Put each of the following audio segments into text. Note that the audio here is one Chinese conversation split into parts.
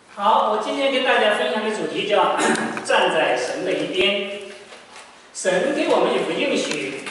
好，我今天跟大家分享的主题叫站在神的一边。神给我们有个应许，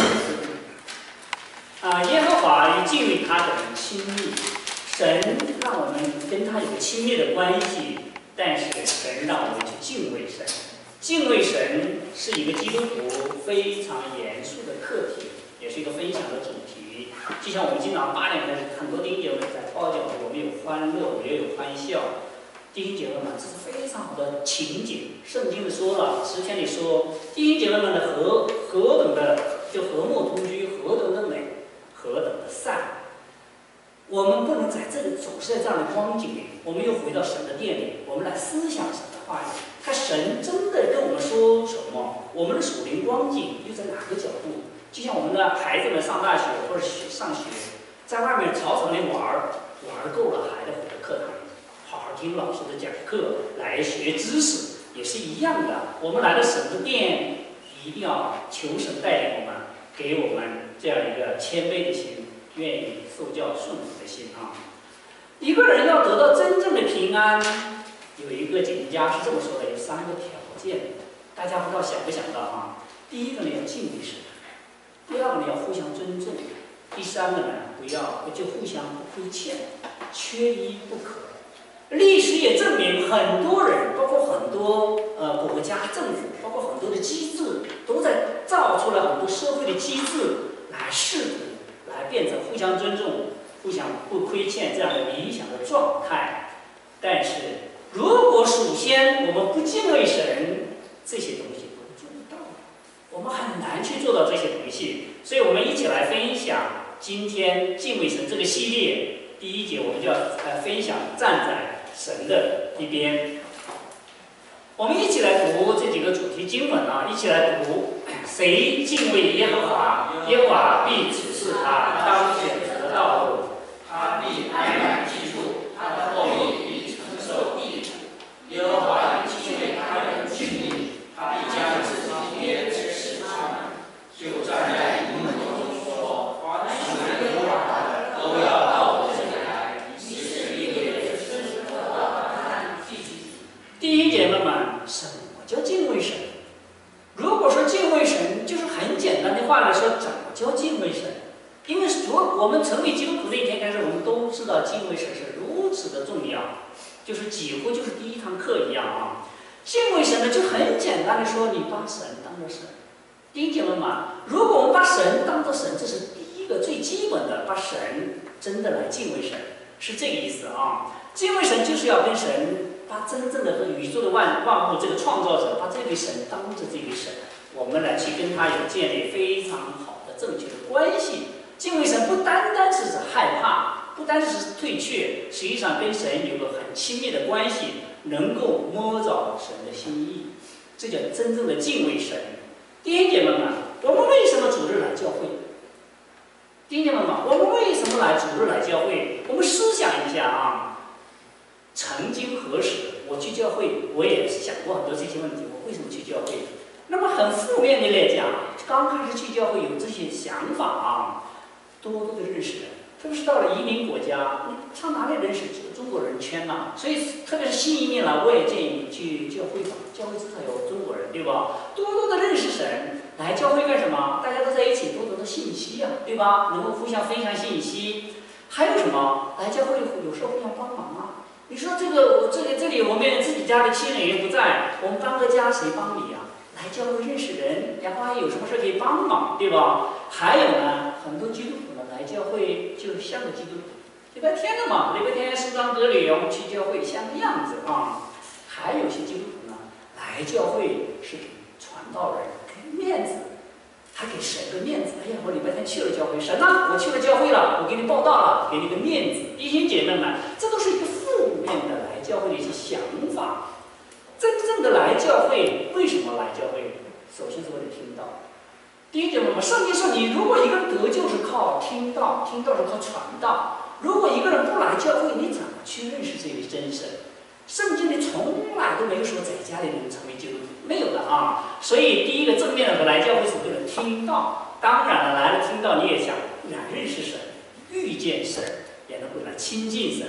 耶和华与敬畏他的人亲密。神让我们跟他有个亲密的关系，但是神让我们去敬畏神。敬畏神是一个基督徒非常严肃的课题，也是一个分享的主题。就像我们经常8点开始，很多弟兄姐妹在报讲，我们有欢乐，也有欢笑。弟兄姐妹们，这是非常好的情景。圣经里说了，诗篇里说，弟兄姐妹们的何等的就和睦同居，何等的美，何等的善。我们不能在这个总是在这样的光景里，我们又回到神的殿里，我们来思想神的话语，看神真的跟我们说什么，我们的属灵光景又在哪个角度？就像我们的孩子们上大学或者上学，在外面草场里玩够了，还得回到课堂里。好好听老师的讲课，来学知识也是一样的。我们来到神的殿，一定要求神带领我们，给我们这样一个谦卑的心，愿意受教顺服的心啊。一个人要得到真正的平安，有一个解经家是这么说的，有3个条件，大家不知道想不想到啊？第一个呢要敬畏神，第二个呢要互相尊重，第三个呢就互相不亏欠，缺一不可。历史也证明，很多人，包括很多国家政府，包括很多的机制，都在造出了很多社会的机制，来试图来变成互相尊重、互相不亏欠这样的理想的状态。但是，如果首先我们不敬畏神，这些东西都做不到，我们很难去做到这些东西。所以我们一起来分享今天敬畏神这个系列。第一节我们就要分享站在神的一边。我们一起来读这几个主题经文啊，一起来读。谁敬畏耶和华，耶和华必指示他当选择的道路，他必安然居住，他的后裔必承受地土。耶和华与敬畏他的人亲密，他必将自己的约指示他们，就站在你们中说，凡属耶和华的都要到我这里来，以色列的生活和地。弟兄姐妹们，什么叫敬畏神？如果说敬畏神，就是很简单的话来说，怎么叫敬畏神？因为我们成为基督徒那天开始，我们都知道敬畏神是如此的重要，就是几乎就是第一堂课一样啊。敬畏神呢，就很简单的说，你把神当作神。弟兄姐妹们，如果我们把神当作神，这是第一个最基本的，把神真的来敬畏神，是这个意思啊。敬畏神就是要跟神。把真正的宇宙的万物这个创造者，把这位神当着这位神，我们来去跟他有建立非常好的正确的关系。敬畏神不单单是指害怕，不单是退却，实际上跟神有个很亲密的关系，能够摸着神的心意，这叫真正的敬畏神。弟兄姐妹们，我们为什么主日来教会？弟兄姐妹们，我们为什么来主日来教会？我们思想一下啊。曾经何时我去教会，我也想过很多这些问题，我为什么去教会？那么很负面的来讲，刚开始去教会有这些想法啊，多的认识人，特别是到了移民国家，你上哪里认识中国人圈呢？所以特别是新移民了，我也建议你去教会吧，教会至少有中国人，对吧？多的认识神，来教会干什么？大家都在一起，多的信息啊，对吧？能够互相分享信息。还有什么？来教会有时候互相帮忙啊。你说这里我们自己家的亲人也不在，我们搬个家谁帮你啊？来教会认识人，然后还有什么事可以帮忙，对吧？还有呢，很多基督徒呢来教会就像个基督徒，礼拜天的嘛，礼拜天诗章歌里我们去教会像个样子啊。还有些基督徒呢来教会是给传道人给面子，还给神个面子。哎呀，我礼拜天去了教会，神啊，我去了教会了，我给你报道了，给你个面子。弟兄姐妹们，这都是一个负面的来教会的一些想法。真正的来教会，为什么来教会？首先是为了听道。弟兄姐妹们，圣经说，你如果一个人得救是靠听道，听道是靠传道。如果一个人不来教会，你怎么去认识这位真神？圣经里从来都没有说在家里能成为基督徒，没有的啊。所以第一个正面的来教会是为了听道。当然了，来了听道，你也想认识神，遇见神，也能够来亲近神。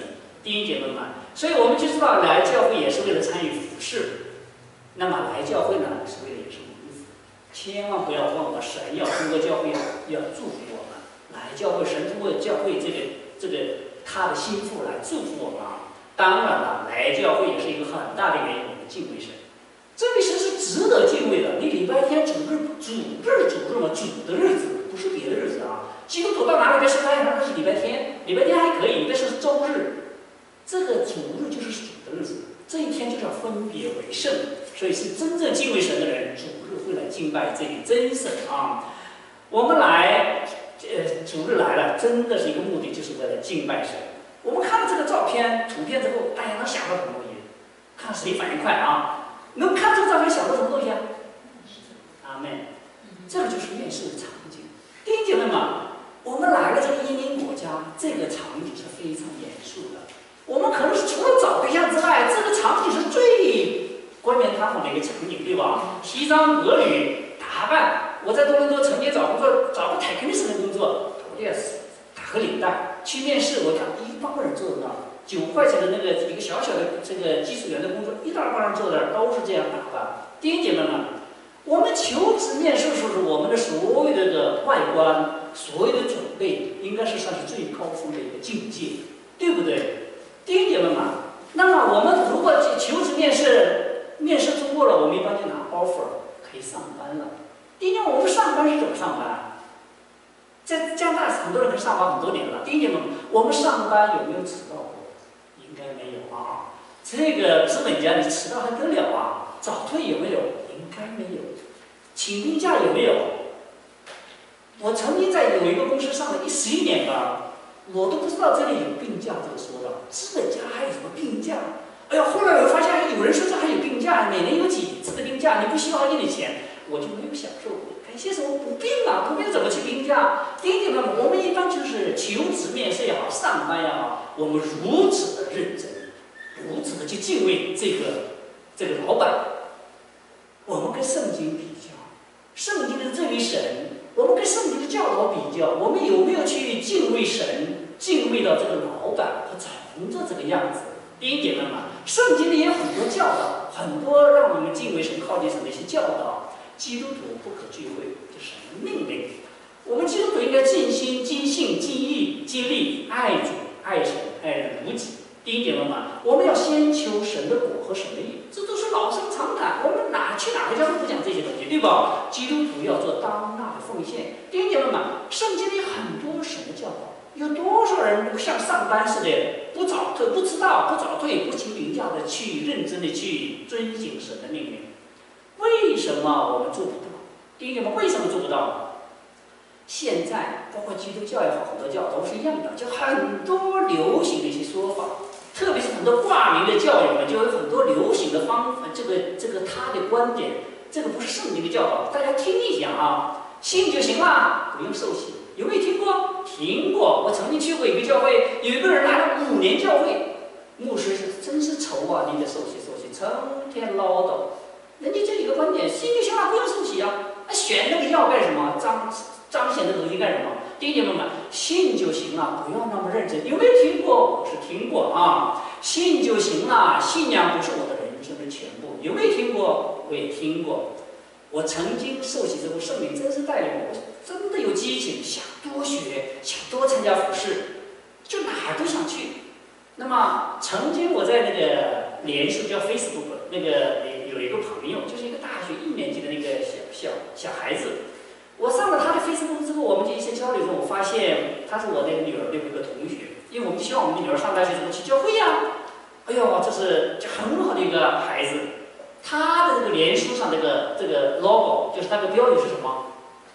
弟兄姐妹们，所以我们就知道来教会也是为了参与服侍。那么来教会呢，是为了也是蒙福。千万不要忘了，神要通过教会要祝福我们。来教会，神通过教会这个他的心腹来祝福我们啊。当然了，来教会也是一个很大的原因，我们敬畏神。这位神是值得敬畏的。你礼拜天主日嘛，主的日子，不是别的日子啊。基督徒到哪里被受开那是礼拜天，礼拜天还可以，但是周日，这个主日就是主的日子，这一天就是要分别为圣，所以是真正敬畏神的人，主日会来敬拜这个真神啊。我们来，主日来了，真的是一个目的，就是为了敬拜神。我们看了这个照片、图片之后，大家能想到什么东西？看谁反应快啊？能看这个照片想到什么东西啊？阿妹，这个就是面试的场景。弟兄姐妹们，我们来了这个移民国家，这个场景是非常严肃的。我们可能是除了找对象之外，这个场景是最冠冕堂皇的一个场景，对吧？西装革履打扮，我在多伦多曾经找工作，找个 technician 的工作，头也打个领带去面试，我看一帮人坐在那儿，9块钱的那个一个小小的这个技术员的工作，一大帮人坐在那儿，都是这样打扮。弟兄姐妹们，我们求职面试的时候，我们的所有的这个外观，所有的准备，应该是算是最高峰的一个境界，对不对？弟兄姐妹们，那么我们如果求职面试通过了，我们一般就拿 offer 可以上班了。弟兄，我们上班是怎么上班？在加拿大很多人可以上班很多年了。弟兄姐妹们，我们上班有没有迟到过？应该没有啊。这个资本家你迟到还得了啊？早退有没有？应该没有。请病假有没有？我曾经在有一个公司上了11年班。我都不知道这里有病假这个说的，资本家还有什么病假？哎呀，后来我发现有人说这还有病假，每年有几次的病假，你不希望给你钱，我就没有享受过。感谢什么补病啊？补病怎么去病假？弟兄们，我们一般就是求职面试也好，上班也好，我们如此的认真，如此的去敬畏这个老板。我们跟圣经比较，圣经的这位神。我们跟圣经的教导比较，我们有没有去敬畏神，敬畏到这个老板和从着这个样子？弟兄姐妹们，圣经里也有很多教导，很多让我们敬畏神、靠近神的一些教导。基督徒不可聚会，这是神的命令。我们基督徒应该尽心、尽性、尽意、尽力爱主、爱神、爱人如己。弟兄姐妹们，我们要先求神的果和神的义，这都是老生常谈。我们去哪个教会不讲这些东西，对吧？基督徒要做当纳的奉献。弟兄姐妹们，圣经里很多神的教导，有多少人不像上班似的，不早退、不迟到、不早退、不请病假的去认真的去遵行神的命令？为什么我们做不到？弟兄姐妹，为什么做不到？现在包括基督教也好，很多教都是一样的，就很多流行的一些说法。特别是很多挂名的教友们，就有很多流行的这个他的观点，这个不是圣经的教导，大家听一下啊，信就行了，不用受洗。有没有听过？听过。我曾经去过一个教会，有一个人来了5年教会，牧师是真是愁啊，你得受洗受洗，成天唠叨。人家就一个观点，信就行了，不用受洗啊，选那个药干什么？彰显这东西干什么？弟兄姐妹们，信就行了，不要那么认真。有没有听过？我是听过啊，信就行了，信仰不是我的人生的全部。有没有听过？我也听过。我曾经受洗之后，圣灵真是带领我，真的有激情，想多学，想多参加服饰，就哪儿都想去。那么曾经我在那个脸书叫 Facebook 那个有一个朋友，就是一个大学1年级的那个小孩子。我上了他的 Facebook 之后，我们就一些交流中，我发现他是我的女儿的一个同学，因为我们希望我们的女儿上大学之后去教会呀。哎呦，这是很好的一个孩子。他的这个脸书上这个 logo 就是那个标语是什么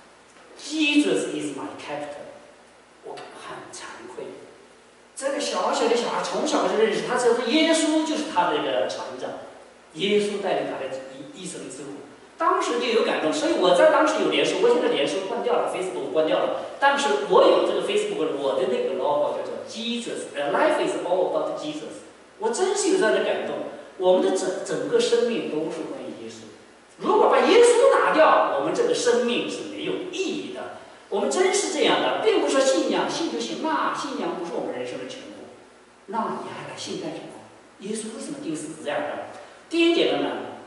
？Jesus is my captain。我很惭愧，这个小小的小孩从小就认识，他知道耶稣就是他的一个船长，耶稣带领他的一生之路。当时就有感动，所以我在当时有脸书，我现在脸书关掉了 ，Facebook 关掉了，但是我有这个 Facebook， 我的那个 logo 叫做 Jesus，Life is all about Jesus。我真是有这样的感动，我们的整个生命都是关于耶稣。如果把耶稣拿掉，我们这个生命是没有意义的。我们真是这样的，并不是说信仰信就行了，信仰不是我们人生的全部。 那你还来信干什么？耶稣为什么钉十字架的？第一姐妹们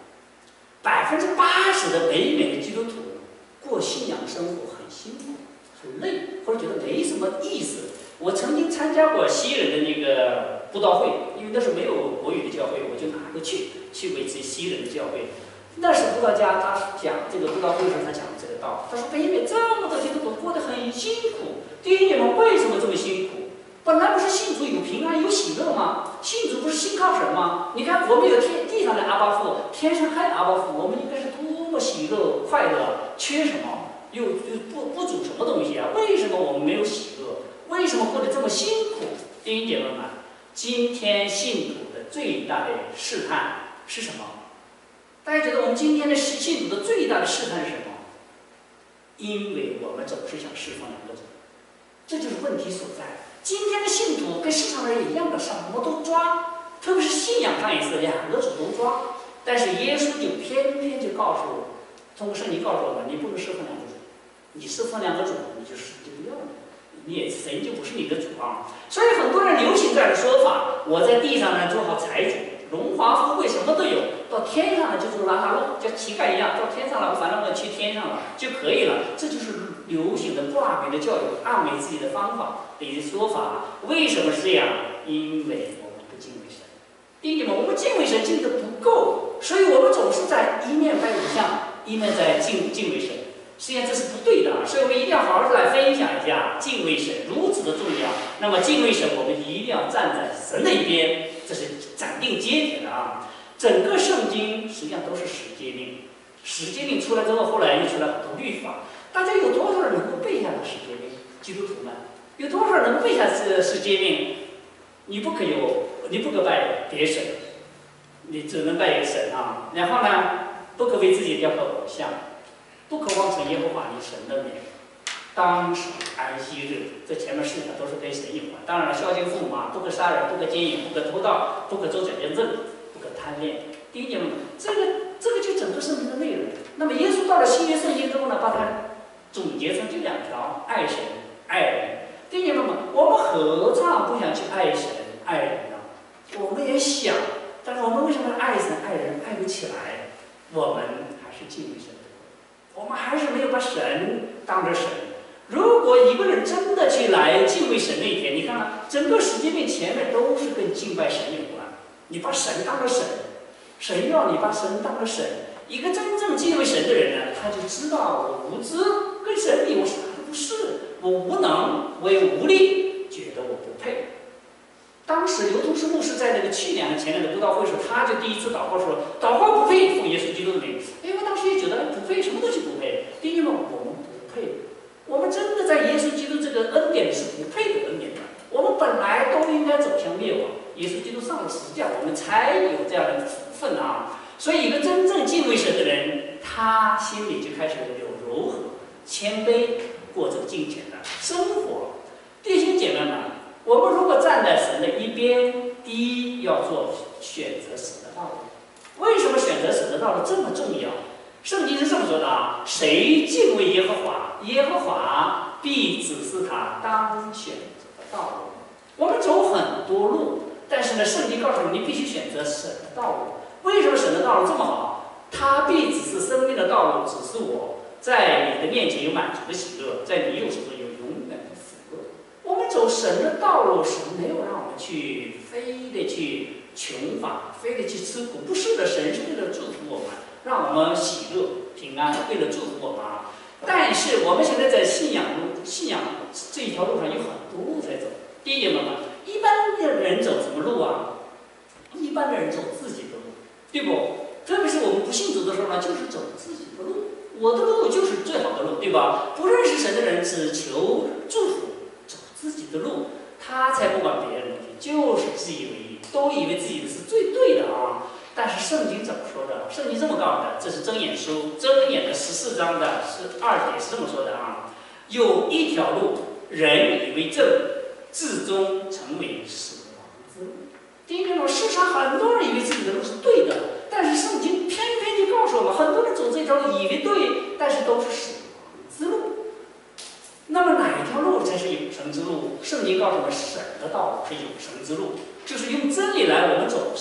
，80%的北美的基督徒过信仰生活很辛苦、很累，或者觉得没什么意思。我曾经参加过西人的那个布道会，因为那时候没有国语的教会，我就哪个去过一次西人的教会。那时布道家他讲这个布道会上，他讲这个道，他说北美这么多基督徒过得很辛苦。第一，你们为什么这么辛苦？本来不是信主有平安有喜乐吗？信主不是信靠神吗？你看我们有地上的阿爸父，天上还有阿爸父，我们应该是多么喜乐快乐，缺什么？又不足什么东西啊？为什么我们没有喜乐？为什么过得这么辛苦？弟兄姐妹们，今天信徒的最大的试探是什么？大家觉得我们今天的信徒的最大的试探是什么？因为我们总是想释放两个主，这就是问题所在。今天的信徒跟市场人一样的，什么都抓，特别是信仰上也是两个主都抓。但是耶稣就偏偏就告诉我，通过圣经告诉我们，你不能释放两个主，你释放两个主，你就神就不要了。你也神就不是你的主啊，所以很多人流行这样的说法：我在地上呢做好财主，荣华富贵什么都有，到天上呢就做拉萨路，像乞丐一样，到天上了，反正我去天上了就可以了。这就是流行的挂名的教育，安慰自己的方法的一些说法。为什么是这样？因为我们不敬畏神。弟兄们，我们敬畏神敬的不够，所以我们总是在一面拜偶像，一面在敬畏神。实际上这是不对的啊，所以我们一定要好好的来分享一下敬畏神如此的重要。那么敬畏神，我们一定要站在神的一边，这是斩钉截铁的啊。整个圣经实际上都是十诫命，十诫命出来之后，后来又出来很多律法。大家有多少人能够背下这十诫命？基督徒们有多少人能背下这十诫命？你不可拜别神，你只能拜一个神啊。然后呢，不可为自己雕刻偶像。不可妄称耶和华你神的名，当守安息日。这前面4条都是跟神有关。当然了，孝敬父母啊，不可杀人，不可奸淫，不可偷盗，不可作假见证，不可贪恋。第一点，这个就整个圣经的内容。那么耶稣到了新约圣经之后呢，把它总结成这2条：爱神、爱人。弟兄们，我们何尝不想去爱神、爱人呢？我们也想，但是我们为什么爱神、爱人爱不起来？我们还是敬畏神。我们还是没有把神当着神。如果一个人真的去来敬畏神那一天，你看看整个十诫命前面都是跟敬拜神有关。你把神当了神，神要你把神当了神。一个真正敬畏神的人呢，他就知道我无知，跟神比我啥都不是，我无能，我也无力，觉得我不配。当时刘同士牧师在那个去年前年的布道会时，他就第一次祷告说：“祷告不配奉耶稣基督的名。”我当时也觉得不配，什么东西不配？弟兄们，我们不配，我们真的在耶稣基督这个恩典是不配的恩典的。我们本来都应该走向灭亡，耶稣基督上了十字架，我们才有这样的福分啊！所以，一个真正敬畏神的人，他心里就开始有柔和、谦卑，过着敬虔的生活。弟兄姐妹们，我们如果站在神的一边，第一要做选择神的道路。为什么选择神的道路这么重要？圣经是这么说的啊：谁敬畏耶和华，耶和华必指示他当选择的道路。我们走很多路，但是呢，圣经告诉你，你必须选择神的道路。为什么神的道路这么好？他必指示生命的道路，指示我在你的面前有满足的喜乐，在你右手中有永远的福乐。我们走神的道路，神没有让我们去非得去穷乏，非得去吃苦，不是的，神是为了祝福我们，让我们喜乐平安，为了祝福我们。但是我们现在在信仰这一条路上有很多路在走。第一点嘛，一般的人走什么路啊？一般的人走自己的路，对不？特别是我们不信主的时候呢，就是走自己的路。我的路就是最好的路，对吧？不认识神的人只求祝福，走自己的路，他才不管别人的东西，就是自以为意，都以为自己的是最对的啊。但是圣经怎么说的？圣经这么告诉的，这是箴言书箴言的14章的12节是这么说的啊：有一条路，人以为正，至终成为死亡之路。第一个，世上很多人以为自己的路是对的，但是圣经偏偏就告诉我们，很多人走这条路以为对，但是都是死亡之路。那么哪一条路才是永生之路？圣经告诉我们，神的道路是永生之路。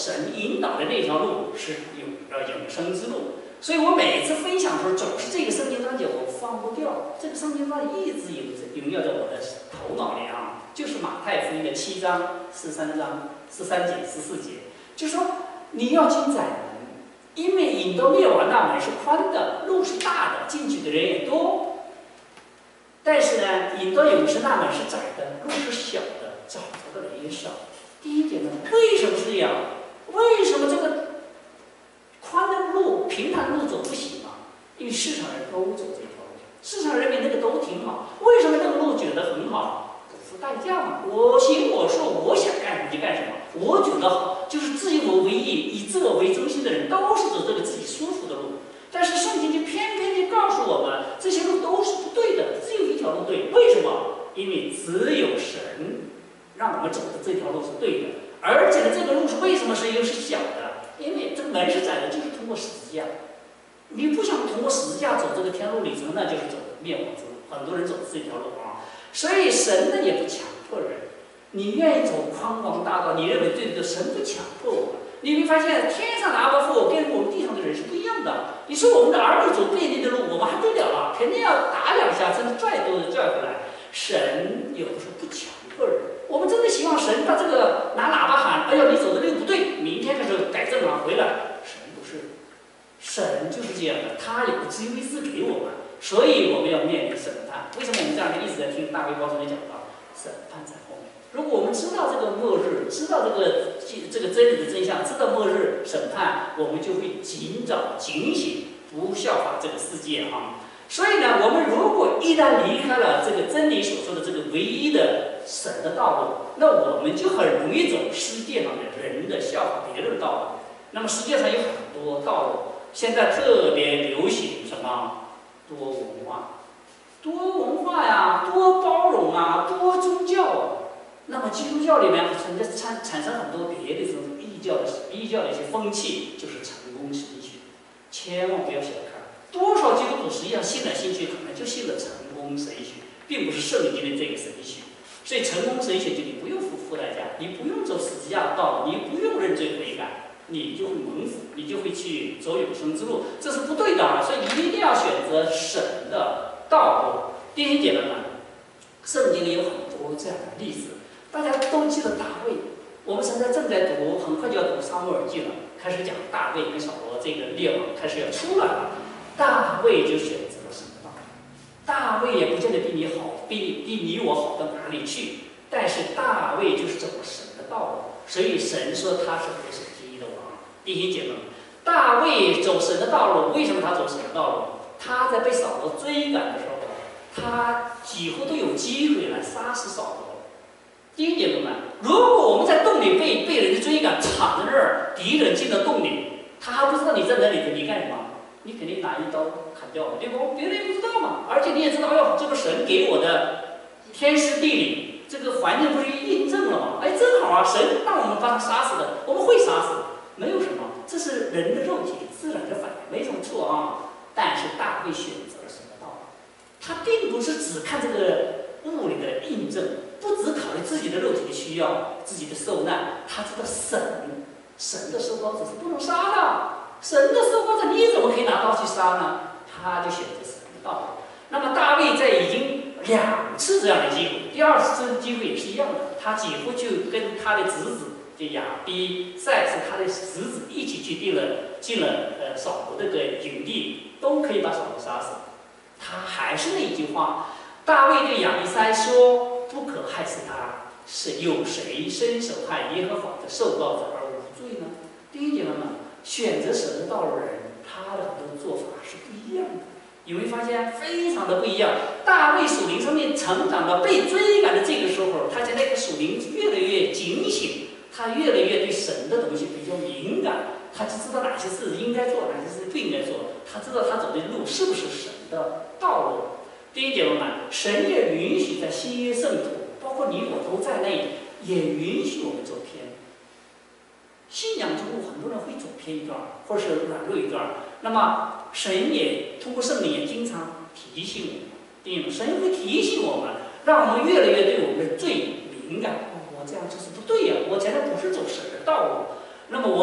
神引导的那条路是永生之路。所以我每次分享的时候，总是这个圣经章节我放不掉，这个圣经章节一直萦绕在我的头脑里啊，就是马太福音的7章13章13节14节，就说你要进窄门，因为引到灭亡那门是宽的，路是大的，进去的人也多。但是呢，引到永生那门是窄的，路是小的，找着的人也少。第一点呢，为什么是这样？为什么这个宽的路、平坦的路走不行啊？因为市场人都走这条路，市场人民那个都挺好。为什么那个路觉得很好？不付代价嘛。我行我素，我想干什么就干什么，我觉得好，就是自以我为意、以自我为中心的人，都是走这个自己舒服的路。但是圣经就偏偏就告诉我们，这些路都是不对的，只有一条路对。为什么？因为只有神让我们走的这条路是对的，而且呢，这个路是为什么又是小的？因为这个门是窄的，就是通过十字架。你不想通过十字架走这个天路里程，那就是走灭亡之路。很多人走这条路啊，所以神呢也不强迫人。你愿意走宽广大道，你认为对的，神不强迫我们。你会发现，天上的阿爸父跟我们地上的人是不一样的。你说我们的儿女走便利的路，我们还对了了，肯定要打2下，甚至拽都拽回来。神有的时候不强迫人。我们真的希望神把这个拿喇叭喊：“哎呀，你走的路不对，明天开始改正啊，回来。”神不是，神就是这样的，他有个智慧是给我们，所以我们要面临审判。为什么我们这两天一直在听大卫高中的讲到审判在后面？如果我们知道这个末日，知道这个真理的真相，知道末日审判，我们就会尽早警醒，不效法这个世界啊。所以呢，我们如果一旦离开了这个真理所说的这个唯一的神的道路，那我们就很容易走世界上的人的效法别人的道路。那么世界上有很多道路，现在特别流行什么多文化，多文化呀，多包容啊，多宗教啊。那么基督教里面产生很多别的这种异教的一些风气，就是成功神学，千万不要小看。多少基督徒实际上信来信去，可能就信了成功神学，并不是圣经的这个神学。所以成功神学就你不用付代价，你不用走十字架的道路，你不用认罪悔改，你就会蒙福，你就会去走永生之路，这是不对的啊！所以一定要选择神的道路。弟兄姐妹们，圣经里有很多这样的例子，大家都记得大卫。我们现在正在读，很快就要读撒母耳记了，开始讲大卫跟扫罗这个列王开始要出来了。大卫就选择了神的道路。大卫也不见得比你好，比你我好到哪里去，但是大卫就是走了神的道路，所以神说他是我所第一的王。弟兄姐妹们，大卫走神的道路，为什么他走神的道路？他在被扫罗追赶的时候，他几乎都有机会来杀死扫罗。弟兄姐妹们，如果我们在洞里被人追赶，躺在那儿，敌人进了洞里，他还不知道你在哪里，你干什么？你肯定拿一刀砍掉了，对不？别人也不知道嘛。而且你也知道，哎呦，这个神给我的天时地利，这个环境不是印证了吗？哎，正好啊，神让我们把他杀死的，我们会杀死，没有什么，这是人的肉体自然的反应，没什么错啊。但是大卫选择了神的道路，他并不是只看这个物理的印证，不只考虑自己的肉体的需要、自己的受难，他知道神的受膏者是不能杀的。神的受膏者，你怎么可以拿刀去杀呢？他就选择神的道路。那么大卫在已经2次这样的机会，第2次机会也是一样的，他几乎就跟他的侄子就亚比赛是他的侄子一起去进了扫罗这个营地，都可以把扫罗杀死。他还是那一句话，大卫对亚比赛说：“不可害死他，是有谁伸手害耶和华的受膏者而无罪呢？”弟兄姐妹们，选择神的道路人，他的很多做法是不一样的。有没有发现非常的不一样？大卫属灵上面成长到被追赶的这个时候，他在那个属灵越来越警醒，他越来越对神的东西比较敏感，他就知道哪些事应该做，哪些事不应该做，他知道他走的路是不是神的道路。弟兄姐妹们，神也允许在新约圣徒，包括你我都在内，也允许我们走偏。信仰之路，很多人会走偏一段，或者是软弱一段。那么神也通过圣灵也经常提醒我们，神会提醒我们，让我们越来越对我们的罪敏感。我这样就是不对呀，我前面不是走神的道路。那么我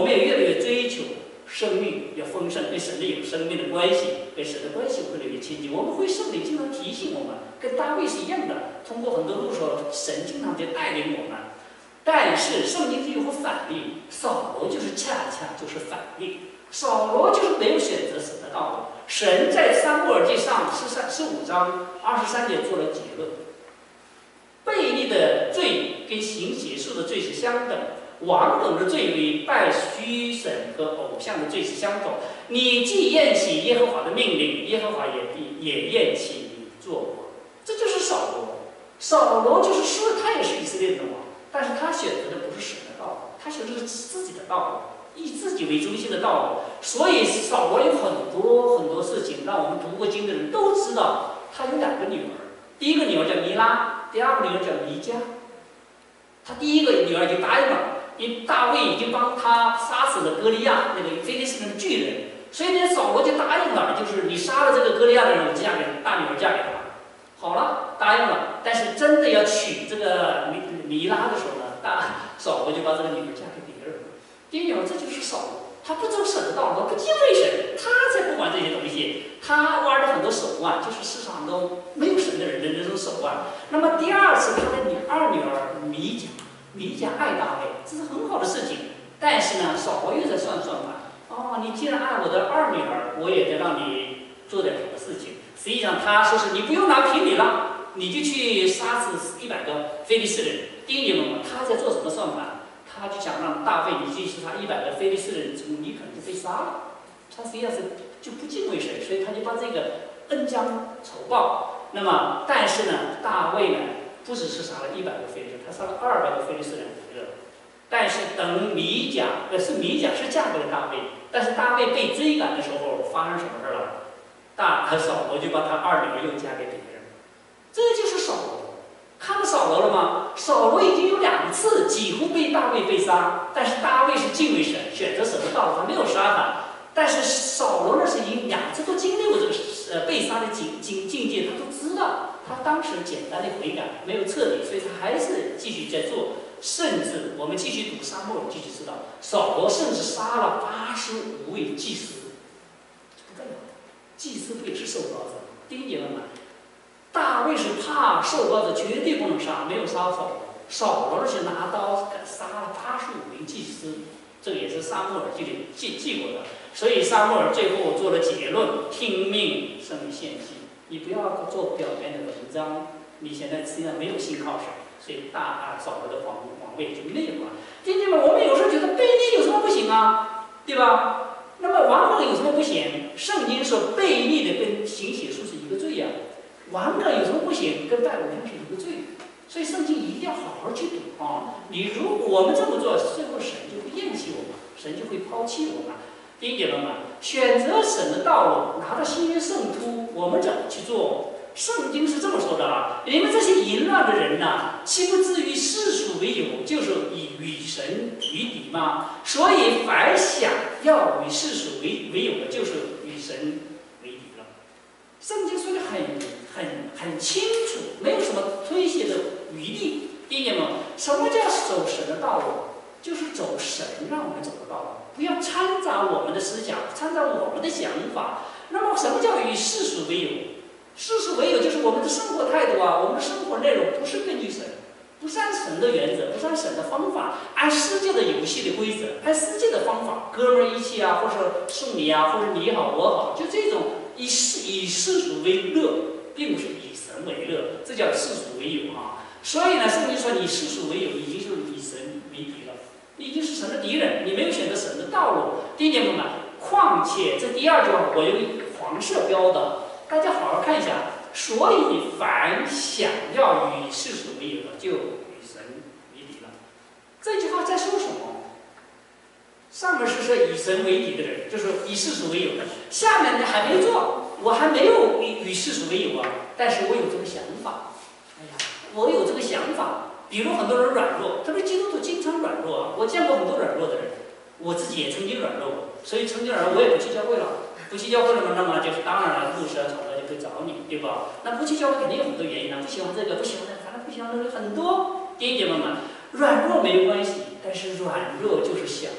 我们也越来越追求生命要丰盛，跟神的有生命的关系，跟神的关系会越来越亲近。我们会圣灵经常提醒我们，跟大卫是一样的，通过很多路说，神经常在带领我们。但是圣经就有个反例，扫罗就是恰恰就是反例。扫罗就是没有选择神的道路。神在撒母耳记上15章23节做了结论：悖逆的罪跟行邪术的罪是相等，王等的罪与拜虚神和偶像的罪是相同。你既厌弃耶和华的命令，耶和华也厌弃你做王。这就是扫罗。扫罗就是说他也是以色列的王。但是他选择的不是神的道路，他选择的是自己的道路，以自己为中心的道路。所以扫罗有很多事情，让我们读过经的人都知道，他有2个女儿，第一个女儿叫弥拉，第2个女儿叫弥迦。他第一个女儿就答应了，因为大卫已经帮他杀死了歌利亚那个非利士人的巨人，所以呢，扫罗就答应了，就是你杀了这个歌利亚的人，我嫁给大女儿嫁给他。好了，答应了。但是真的要娶这个弥拉的时候呢，扫罗就把这个女儿嫁给别人了。弟兄们，这就是扫罗，他不走神的道路，他不敬畏神，他才不管这些东西。他玩了很多手腕，就是市场中没有神的人的那种手腕。那么第2次，他的2女儿弥迦爱大卫，这是很好的事情。但是呢，扫罗又在算盘。哦，你既然爱我的2女儿，我也得让你做点什么事情。实际上他说是你不用拿平礼了，你就去杀死100个非利士人。第一年嘛，他在做什么算盘？他就想让大卫你去杀100个非利士人，你可能就被杀了。他实际上是就不敬畏神，所以他就把这个恩将仇报。那么，但是呢，大卫呢不只是杀了100个非利士人，他杀了200个非利士人回来了。但是等弥迦是嫁给了大卫，但是大卫被追赶的时候发生什么事了？扫罗就把他2女儿又嫁给别人，这就是扫罗。看到扫罗了吗？扫罗已经有2次几乎被大卫被杀，但是大卫是敬畏神，选择神的道路，他没有杀他。但是扫罗呢是已经2次都经历过这个被杀的境界，他都知道。他当时简单的悔改，没有彻底，所以他还是继续在做。甚至我们继续读撒母耳记就知道，扫罗甚至杀了85位祭司，不得了。祭司不也是受膏者？弟兄姐妹们，大卫是怕受膏者，绝对不能杀，没有杀扫罗。扫罗是拿刀杀了85名祭司，这个也是撒母耳记里记过的。所以撒母耳最后做了结论：听命胜于献祭。你不要做表面的文章，你现在实际上没有信靠神，所以扫罗的皇位就灭了。弟兄们，我们有时候觉得悖逆有什么不行啊？对吧？那么王梗有什么不行？圣经说悖逆的跟行邪术是一个罪呀。王梗有什么不行？跟拜偶像是一个罪。所以圣经一定要好好去读啊！如果我们这么做，最后神就会厌弃我们，神就会抛弃我们。弟兄姐妹们，选择神的道路，拿到新约圣徒，我们怎么去做？圣经是这么说的啊：你们这些淫乱的人呐，岂不至于世俗为友，就是以与神为敌吗？所以凡想要与世俗为友的，就是与神为敌了。圣经说的很清楚，没有什么推卸的余地。弟兄们，什么叫走神的道路？就是走神让我们走的道路，不要掺杂我们的思想，掺杂我们的想法。那么，什么叫与世俗为友？世俗为友就是我们的生活态度啊，我们的生活内容不是根据神，不是按神的原则，不是按神的方法，按世界的游戏的规则，按世界的方法，哥们儿义气啊，或者送礼啊，或者你好我好，就这种以世俗为乐，并不是以神为乐，这叫世俗为友啊。所以呢，圣经说你世俗为友，已经是以神为敌了，你已经是神的敌人，你没有选择神的道路。弟兄们，况且这第2句话我用黄色标的。大家好好看一下，所以凡想要与世俗为友的，就与神为敌了。这句话在说什么？上面是说以神为敌的人，就是以世俗为友的。下面呢还没做，我还没有与世俗为友啊，但是我有这个想法。哎呀，我有这个想法。比如很多人软弱，特别基督徒经常软弱啊。我见过很多软弱的人，我自己也曾经软弱过，所以曾经软弱我也不去教会了。不去教会了嘛，那么就是当然了，牧师啊、传道就会找你，对吧？那不去教会肯定有很多原因啊，不喜欢这个，不喜欢那个，反正不喜欢那个很多。弟兄姐妹们，软弱没有关系，但是软弱就是想要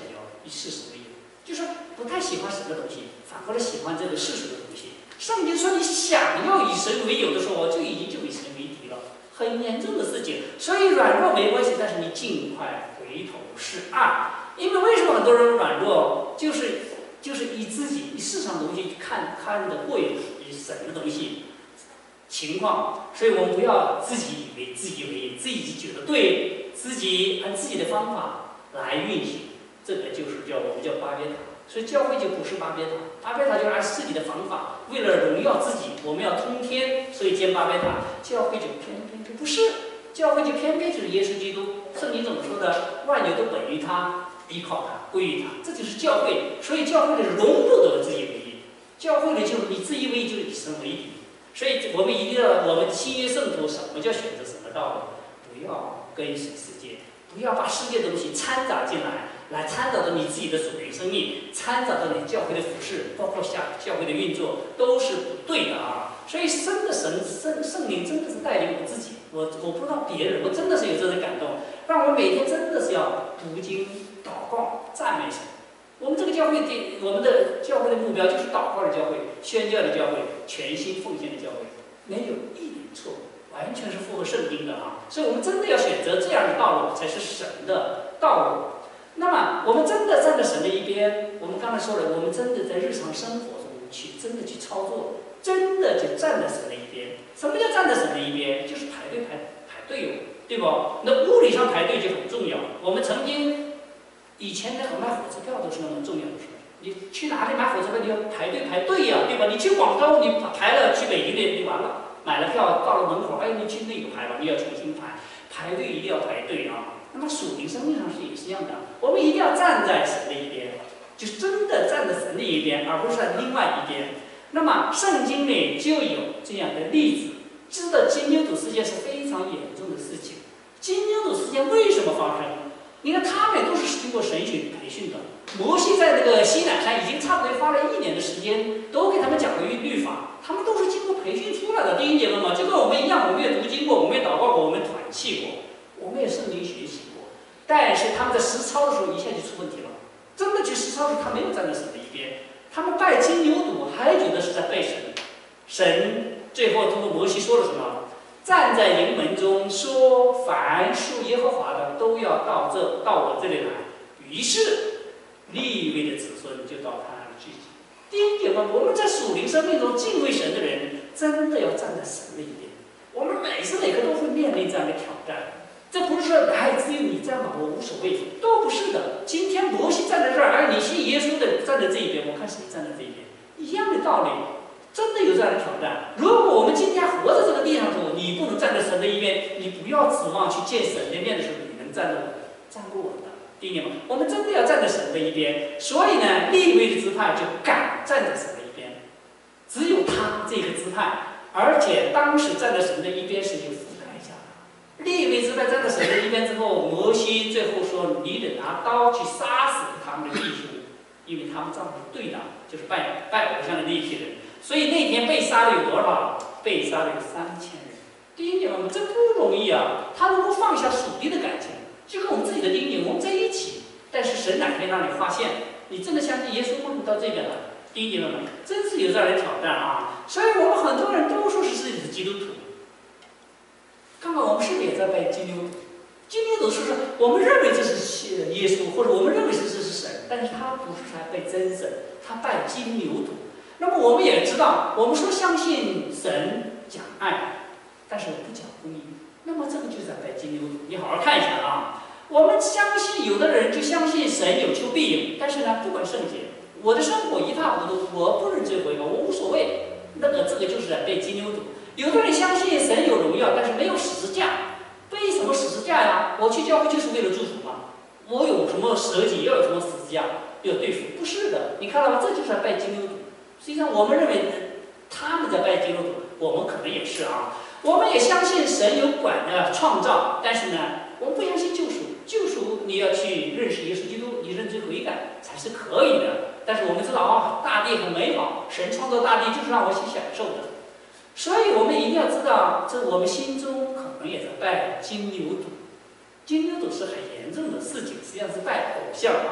以世俗为友，就是不太喜欢神的东西，反过来喜欢这个世俗的东西。圣经说你想要以神为友的时候，就已经就以神为敌了，很严重的事情。所以软弱没关系，但是你尽快回头是岸。因为为什么很多人软弱，就是以自己以世上的东西看得过于神的东西情况，所以我们不要自己以为自己为义，自己觉得对，自己按自己的方法来运行，这个就是我们叫巴别塔。所以教会就不是巴别塔，巴别塔就按自己的方法，为了荣耀自己，我们要通天，所以建巴别塔。教会就偏偏就不是，教会就偏偏就是耶稣基督。圣经怎么说的？万有都本于他，依靠他，归于他，这就是教会。所以教会的容不得自己为义，教会的就是你自以为义，就是以神为敌。所以我们一定要，我们新约圣徒，什么叫选择什么道路？不要跟随世界，不要把世界的东西掺杂进来掺杂到你自己的属灵生命，掺杂到你教会的服事，包括教会的运作，都是不对的啊！所以真的圣灵真的是带领我自己，我不知道别人，我真的是有这种感动，让我每天真的是要读经、祷告、赞美神。我们这个教会的，我们的教会的目标就是祷告的教会、宣教的教会、全心奉献的教会，没有一点错误，完全是符合圣经的啊！所以我们真的要选择这样的道路，才是神的道路。那么我们真的站在神的一边，我们刚才说了，我们真的在日常生活中真的去操作，真的就站在神的一边。什么叫站在神的一边？就是排队对不？那物理上排队就很重要。我们曾经以前的买火车票都是那么重要的事。你去哪里买火车票，你要排队呀，对吧？你去广州，你排了去北京的就完了，买了票到了门口，你去那个排了，你要重新排队一定要排队啊。那么属灵生命上也是一样的，我们一定要站在神的一边，就是真的站在神的一边，而不是在另外一边。那么圣经里就有这样的例子，知道金牛犊事件是非常严重的事情。金牛犊事件为什么发生？你看他们都是经过神学培训的。摩西在那个西乃山已经差不多花了1年的时间，都给他们讲过律法，他们都是经过培训出来的。弟兄姐妹们，就跟我们一样，我们也读经过，我们也祷告过，我们团契过，我们也圣经学习过。但是他们在实操的时候一下就出问题了，真的去实操的时候，他没有站在神的一边，他们拜金牛犊，还觉得是在拜神。神最后通过摩西说了什么？站在营门中说，凡属耶和华的都要到我这里来。于是利未的子孙就到他那里聚集。弟兄姐妹，我们在属灵生命中敬畏神的人，真的要站在神的一边。我们每时每刻都会面临这样的挑战。这不是说只有你这样吧，我无所谓，都不是的。今天摩西站在这儿，而你信耶稣的站在这一边，我看谁站在这一边，一样的道理，真的有这样的挑战。如果我们今天活在这个地上的时候，你不能站在神的一边，你不要指望去见神的面的时候，你能站不稳的。弟兄们，我们真的要站在神的一边。所以呢，利未的支派就敢站在神的一边，只有他这个支派，而且当时站在神的一边是有代价的。利未支派站在神的一边之后，摩西最后说：“你得拿刀去杀死他们的弟兄，因为他们仗着对的，就是拜偶像的那一批人。”所以那天被杀的有多少？被杀的有3000人。弟兄姐妹们，这不容易啊！他能够放下属地的感情，就跟我们自己的弟兄我们在一起。但是神哪天让你发现，你真的相信耶稣吗？你到这边来，弟兄姐妹们，真是有这样的挑战啊！所以我们很多人都说是自己是基督徒。看看我们是不是也在拜金牛犊？金牛犊是不是我们认为这是耶稣，或者我们认为这是神，但是他不是来拜真神，他拜金牛犊。那么我们也知道，我们说相信神讲爱，但是不讲公义，那么这个就是在拜金牛犊。你好好看一下啊！我们相信有的人就相信神有求必应，但是呢，不管圣洁，我的生活一塌糊涂，我不认罪悔改，我无所谓。这个就是在拜金牛犊。有的人相信神有荣耀，但是没有十字架。为什么十字架呀？我去教会就是为了祝福吗？我有什么舍己，要有什么十字架要对付？不是的，你看到吗？这就是在拜金牛犊。实际上，我们认为他们在拜金牛犊，我们可能也是啊。我们也相信神有创造，但是呢，我们不相信救赎。救赎你要去认识耶稣基督，你认罪悔改才是可以的。但是我们知道啊，大地很美好，神创造大地就是让我去享受的。所以我们一定要知道，这我们心中可能也在拜金牛犊。金牛犊是很严重的事情，实际上是拜偶像啊。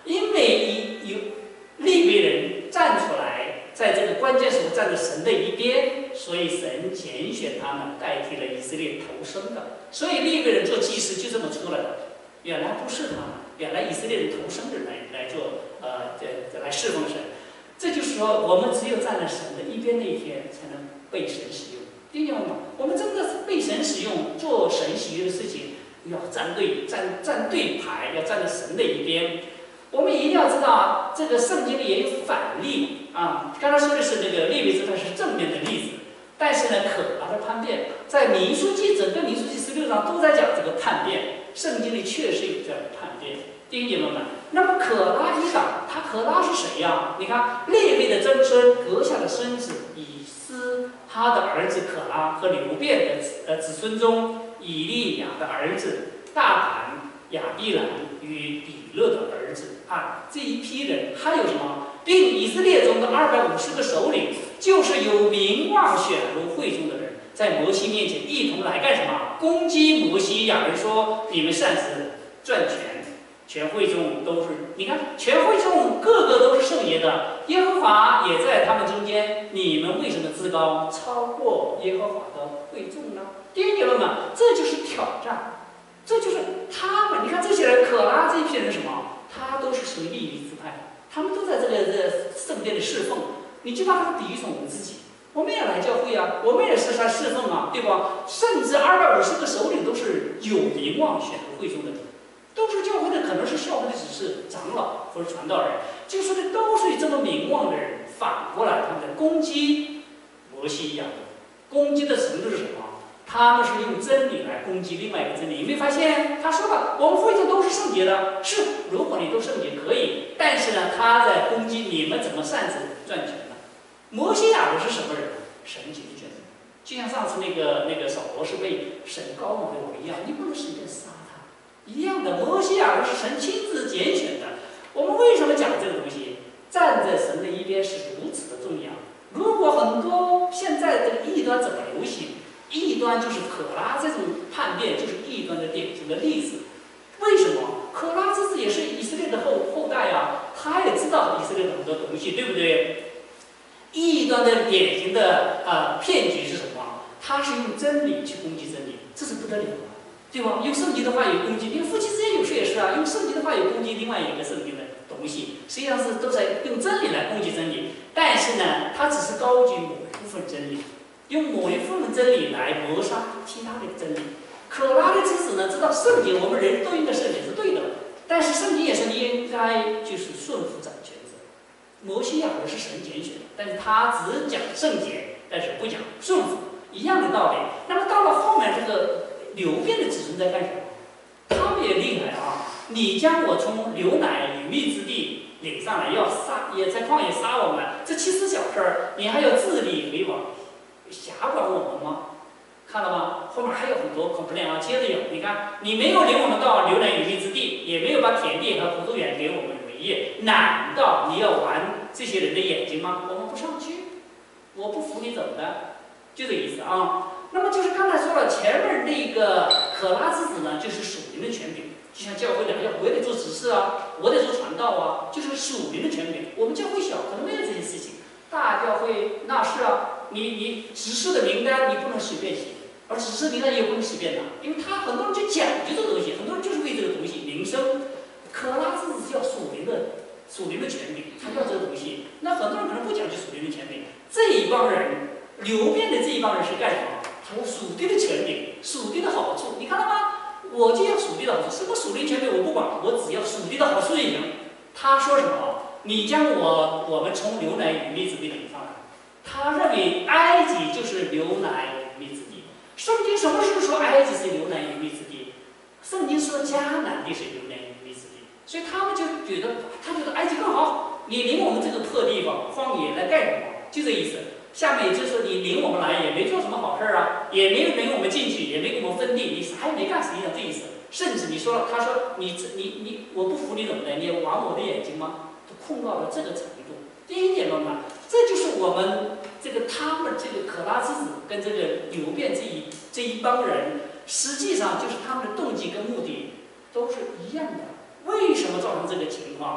因为有利未人站出来，在这个关键时候站在神的一边，所以神拣选他们，代替了以色列投生的。所以利未人做祭司就这么出来的。原来不是他们，原来以色列人投生的来做来侍奉神。这就是说，我们只有站在神的一边那一天，才能被神使用。弟兄们，我们真的是被神使用，做神喜悦的事情，要站对排，要站在神的一边。我们一定要知道啊，这个圣经里也有反例啊。刚才说的是那个利未支派是正面的例子，但是呢，可拉的叛变，在民数记整个民数记16章都在讲这个叛变。圣经里确实有这样的叛变，弟兄姐妹们。那么可拉一党，可拉是谁呀？你看利未的曾孙革夏的孙子以斯，他的儿子可拉和流便的子孙中以利亚的儿子大胆、亚比兰与比勒的儿子按这一批人，还有什么？并以色列中的250个首领，就是有名望选入会中的人，在摩西面前一同来干什么？攻击摩西。亚人说：“你们擅自赚钱。”全会众都是，你看，全会众个个都是圣洁的，耶和华也在他们中间。你们为什么自高，超过耶和华的会众呢？弟兄姐妹们，这就是挑战，这就是他们。你看这些人，可拉这一批人什么？他都是属于利未支派，他们都在这个圣殿的侍奉。你就把他比喻成我们自己，我们也来教会啊，我们也是在侍奉啊，对吧？甚至250个首领都是有名望选入会中的人。都是教会的，可能是教会的只是长老或者传道人，就说的都是这么名望的人。反过来，他们在攻击摩西一样，攻击的程度是什么？他们是用真理来攻击另外一个真理。你没发现？他说了，我们会众都是圣洁的，是，如果你都圣洁可以，但是呢，他在攻击你们怎么擅自赚钱呢？摩西亚人是什么人？神拣选的，就像上次那个扫罗是被神高抹为王一样，你不能随便杀。一样的，摩西亚人是神亲自拣选的。我们为什么讲这个东西？站在神的一边是如此的重要。如果很多现在这个异端怎么流行？异端就是可拉这种叛变，就是异端的典型的例子。为什么？可拉之子也是以色列的后代啊，他也知道以色列的很多东西，对不对？异端的典型的骗局是什么？他是用真理去攻击真理，这是不得了的。对吧？用圣经的话语攻击，因为夫妻之间有时也是啊，用圣经的话语攻击另外一个圣经的东西，实际上是都在用真理来攻击真理。但是呢，他只是高举某一部分真理，用某一部分真理来抹杀其他的真理。可拉的之子呢，知道圣经，我们人都应该圣洁是对的，但是圣经也是你应该就是顺服掌权者。摩西亚人是神拣选的，但是他只讲圣洁，但是不讲顺服，一样的道理。那么到了后面这个。流便的子孙在干什么？他们也厉害啊！你将我从流奶与蜜之地领上来，要杀，也在旷野杀我们，这其实小事儿，你还要自立为王，辖管我们吗？看了吗？后面还有很多complaint啊，接着有，你看，你没有领我们到流奶与蜜之地，也没有把田地和葡萄园给我们为业，难道你要玩这些人的眼睛吗？我们不上去，我不服你怎么的？就这意思啊。那么就是刚才说了，前面那个可拉之子呢，就是属灵的权柄，就像教会两个，我也得做执事啊，我得做传道啊，就是属灵的权柄。我们教会小，可能没有这些事情。大教会那是啊，你执事的名单你不能随便写，而执事名单也不能随便拿，因为他很多人就讲究这个东西，很多人就是为这个东西名声。可拉之子是要属灵的权柄，他要这个东西。那很多人可能不讲究属灵的权柄，这一帮人流变的这一帮人是干什么？他有属地的权柄，属地的好处，你看到吗？我就要属地的好处，什么属灵权柄我不管，我只要属地的好处就行。他说什么？你将我们从流奶与蜜之地领上来。他认为埃及就是流奶与蜜之地。圣经什么时候说埃及是流奶与蜜之地？圣经说迦南地是流奶与蜜之地，所以他们就觉得，埃及更好，你领我们这个破地方荒野来干什么？就这意思。下面也就是说，你领我们来也没做什么好事啊，也没有领我们进去，也没给我们分地，你啥也没干，实际上这意思。甚至你说，他说你我不服你怎么的？你玩我的眼睛吗？都控告到这个程度。弟兄姐妹们，这就是我们他们这个可拉之子跟这个流变这一帮人，实际上就是他们的动机跟目的都是一样的。为什么造成这个情况？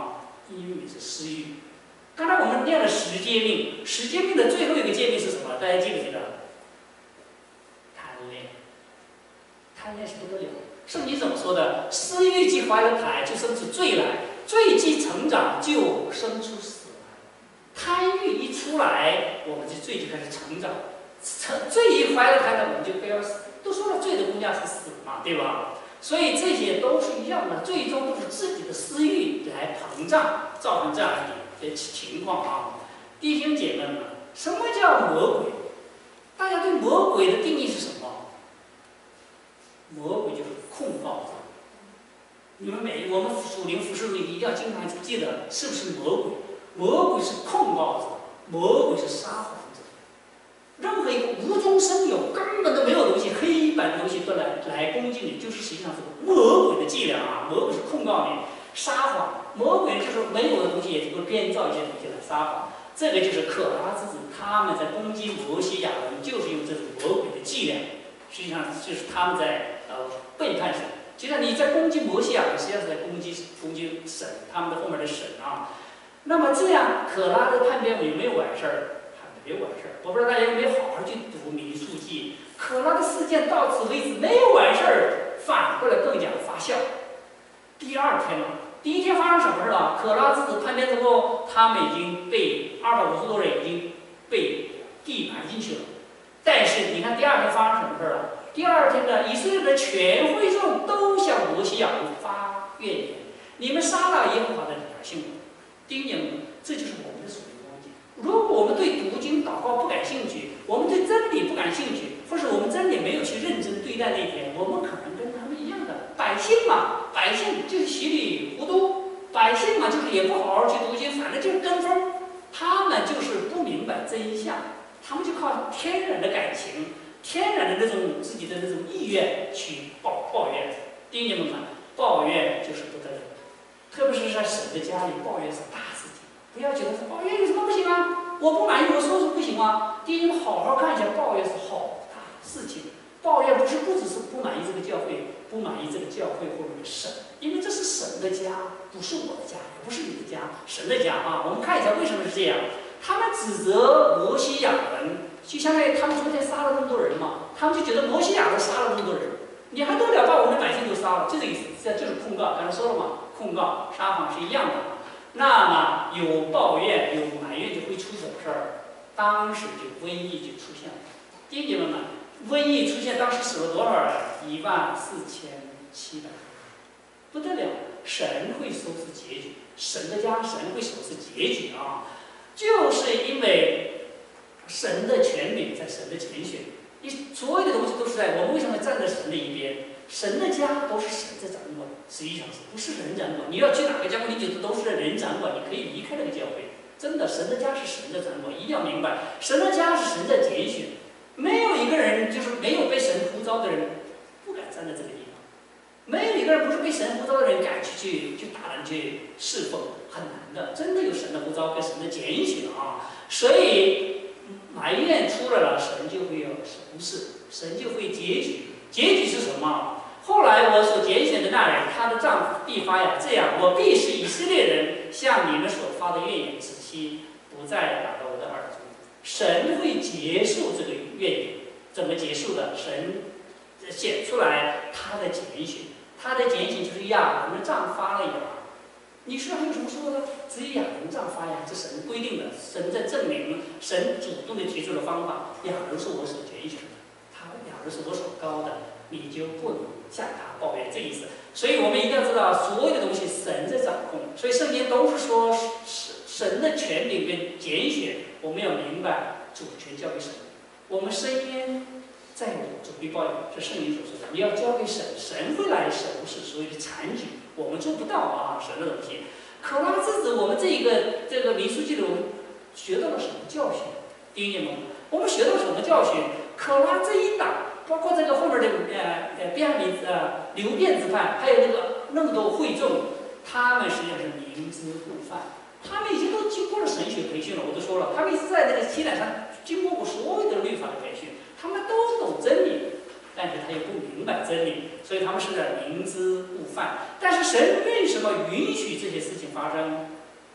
因为是私欲。刚才我们念了十诫命，十诫命的最后一个诫命是什么？大家记不记得？贪恋，贪恋是不得了。圣经怎么说的？私欲既怀了胎，就生出罪来；罪既成长，就生出死来。贪欲一出来，我们的罪就开始成长。罪一怀了胎呢，我们就不要死。都说了，罪的工价是死嘛，对吧？所以这些都是一样的，最终都是自己的私欲来膨胀，造成这样的情况啊。弟兄姐妹们，什么叫魔鬼？大家对魔鬼的定义是什么？魔鬼就是控告者。你们我们属灵服侍里一定要经常记得，是不是魔鬼？魔鬼是控告者，魔鬼是撒谎者。任何一个无中生有、根本都没有东西、黑板的东西都来攻击你，就是实际上是魔鬼的伎俩啊！魔鬼是控告你、撒谎，魔鬼就是没有的东西也就会编造一些东西来撒谎。这个就是可拉之子他们在攻击摩西亚人，就是用这种魔鬼的伎俩，实际上就是他们在背叛神。其实你在攻击摩西亚人，实际上是在攻击神，他们的后面的神啊。那么这样，可拉的叛变有没有完事儿？还没有完事儿。我不知道大家有没有好好去读民数记。可拉的事件到此为止没有完事儿，反过来更加发酵。第二天了，第一天发生什么事了？可拉之子叛变之后，他们已经被250多人已经被地埋进去了。但是你看第二天发生什么事了？第二天呢，以色列的全会众都向摩西亚人发怨言：你们杀了耶和华的百姓。弟兄姐妹，这就是我们的属灵光景。如果我们对读经祷告不感兴趣，我们对真理不感兴趣，或是我们真理没有去认真对待那一天，我们可能跟他们一样的百姓嘛，百姓就是稀里糊涂，百姓嘛就是也不好好去读经，反正就是跟风，他们就是不明白真相，他们就靠天然的感情、天然的那种自己的那种意愿去抱怨。弟兄们看，抱怨就是不得了，特别是在神的家里，抱怨是大事情。不要觉得抱怨有什么不行啊？我不满意，我说不行啊。弟兄们好好看一下，抱怨是好大的事情。抱怨不只是不满意这个教会，不满意这个教会或者神，因为这是神的家，不是我的家，也不是你的家，神的家啊。我们看一下为什么是这样。他们指责摩西亚人，就相当于他们昨天杀了那么多人嘛，他们就觉得摩西亚人杀了那么多人，你还得了把我们的百姓都杀了，就这个意思，这就是控告。刚才说了嘛，控告、撒谎是一样的。那么有抱怨、有埋怨，就会出什么事儿？当时就瘟疫就出现了。弟兄姐妹们，瘟疫出现，当时死了多少人？14700人，不得了！神会收拾结局，神的家，神会收拾结局啊！就是因为神的权柄在神的拣选，你所有的东西都是在我们为什么站在神的一边？神的家都是神在掌管，实际上是不是人掌管？你要去哪个教会，你觉得都是人掌管，你可以离开那个教会。真的，神的家是神的掌管，一定要明白，神的家是神在拣选，没有一个人就是没有被神呼召的人不敢站在这个地方，没有一个人不是被神呼召的人敢去大胆去侍奉，很难的。真的有神的呼召跟神的拣选啊，所以埋怨出来了，神就会有神事，神就会结局。结局是什么？后来我所拣选的那人，他的丈夫必发呀，这样我必使以色列人向你们所发的怨言止息，不再打到我的耳中。神会结束这个怨言，怎么结束的？神显出来他的拣选，他的拣选就是亚伦的杖发了呀。你说还有什么说的？只有亚伦杖发呀，这神规定的，神在证明，神主动的提出了方法。亚伦是我所拣选的，亚伦是我所高的，你就不能向他抱怨，这意思。所以我们一定要知道，所有的东西神在掌控。所以圣经都是说神的权柄跟拣选，我们要明白主权交给神。我们深渊在我，主必报应，是圣经所说的。你要交给神，神会来收拾所有的残局，我们做不到啊，神的东西。可拉之子，我们这个民数记里，我们学到了什么教训？弟兄们，我们学到什么教训？可拉这一党，包括这个后面的流变之叛，还有那么多会众，他们实际上是明知故犯，他们已经都经过了神学培训了。我都说了，他们是在那个西乃山经过所有的律法的培训，他们都懂真理，但是他又不明白真理，所以他们是在明知故犯。但是神为什么允许这些事情发生？